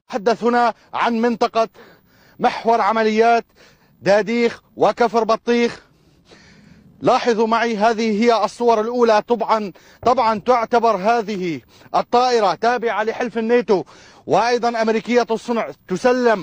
تحدث هنا عن منطقة محور عمليات داديخ وكفر بطيخ. لاحظوا معي، هذه هي الصور الأولى. طبعا تعتبر هذه الطائرة تابعة لحلف الناتو وأيضا أمريكية الصنع، تسلم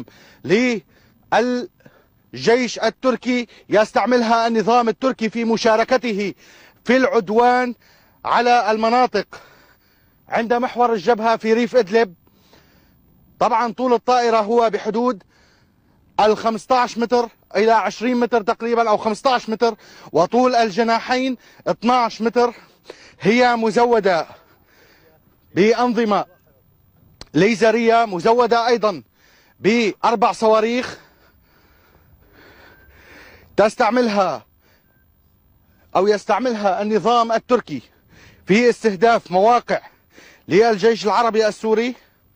للجيش التركي، يستعملها النظام التركي في مشاركته في العدوان على المناطق عند محور الجبهة في ريف إدلب. طبعا طول الطائرة هو بحدود 15 متر إلى 20 متر تقريبا أو 15 متر، وطول الجناحين 12 متر. هي مزودة بأنظمة ليزرية، مزودة أيضا ب4 صواريخ يستعملها النظام التركي في استهداف مواقع للجيش العربي السوري،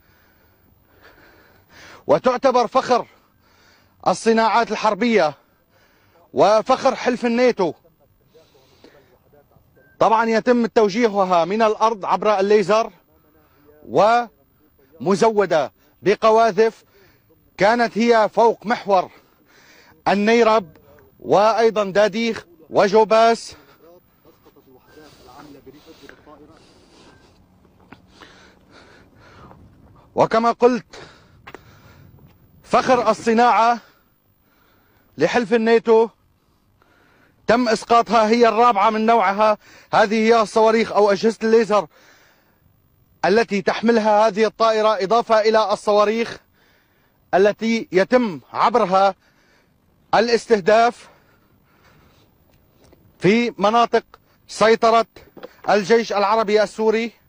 وتعتبر فخر الصناعات الحربية وفخر حلف الناتو. طبعا يتم توجيهها من الأرض عبر الليزر، ومزودة بقواذف كانت هي فوق محور النيرب وأيضا داديخ وجوباس. وكما قلت، فخر الصناعة لحلف الناتو تم إسقاطها، هي الرابعة من نوعها. هذه هي الصواريخ أو أجهزة الليزر التي تحملها هذه الطائرة، إضافة إلى الصواريخ التي يتم عبرها الاستهداف في مناطق سيطرة الجيش العربي السوري.